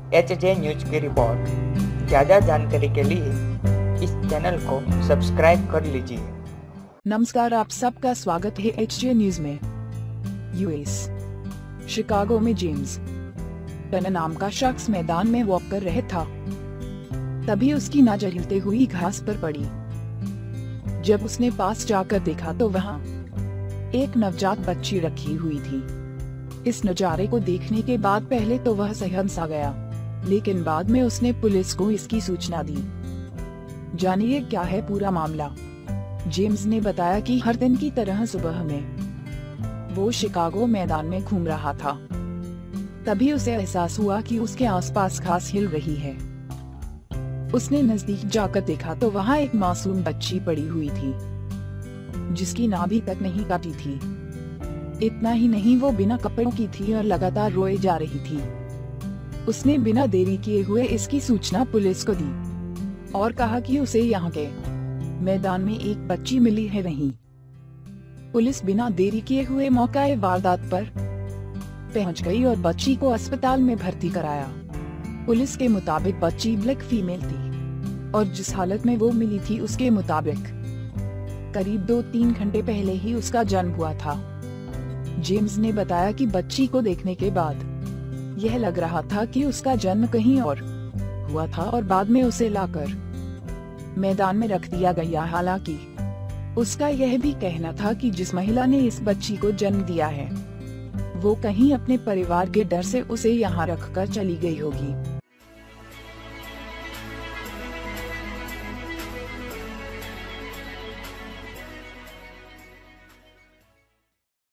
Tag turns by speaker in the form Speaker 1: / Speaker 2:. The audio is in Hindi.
Speaker 1: HJ न्यूज की रिपोर्ट। ज़्यादा जानकारी के लिए इस चैनल को सब्सक्राइब कर लीजिए।
Speaker 2: नमस्कार, आप सबका स्वागत है HJ न्यूज में। यूएस शिकागो में जेम्स टन नाम का शख्स मैदान में वॉक कर रहा था। तभी उसकी नजर हिलते हुई घास पर पड़ी। जब उसने पास जाकर देखा तो वहाँ एक नवजात बच्ची रखी हुई थी। इस नजारे को देखने के बाद पहले तो वह सहम सा गया, लेकिन बाद में उसने पुलिस को इसकी सूचना दी। जानिए क्या है पूरा मामला। जेम्स ने बताया कि हर दिन की तरह सुबह में वो शिकागो मैदान में घूम रहा था। तभी उसे एहसास हुआ कि उसके आसपास घास हिल रही है। उसने नजदीक जाकर देखा तो वहाँ एक मासूम बच्ची पड़ी हुई थी, जिसकी नाभि तक नहीं काटी थी। इतना ही नहीं, वो बिना कपड़ों की थी और लगातार रोए जा रही थी। उसने बिना देरी किए हुए इसकी सूचना पुलिस को दी और कहा कि उसे यहाँ के मैदान में एक बच्ची मिली है। नहीं, पुलिस बिना देरी किए हुए मौके वारदात पर पहुंच गई और बच्ची को अस्पताल में भर्ती कराया। पुलिस के मुताबिक बच्ची ब्लैक फीमेल थी और जिस हालत में वो मिली थी उसके मुताबिक करीब 2-3 घंटे पहले ही उसका जन्म हुआ था। जेम्स ने बताया कि बच्ची को देखने के बाद यह लग रहा था कि उसका जन्म कहीं और हुआ था और बाद में उसे लाकर मैदान में रख दिया गया। हालांकि उसका यह भी कहना था कि जिस महिला ने इस बच्ची को जन्म दिया है वो कहीं अपने परिवार के डर से उसे यहाँ रखकर चली गई होगी।